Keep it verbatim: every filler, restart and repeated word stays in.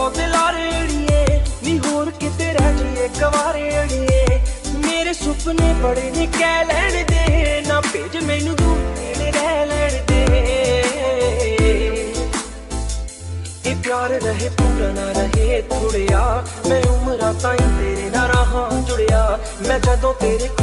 बहुत लारे अड़िए नी होर किते रह जाइए कवारे अड़िए मेरे सुपने बड़े ने कह लैण दे ना भेज मैनू दूर नेड़े रह लैण दे ये प्यार रहे पूरा ना रहे थोड़िया मैं उम्र ताईं तेरे ना रहा जुड़िया मैं जदों तेरे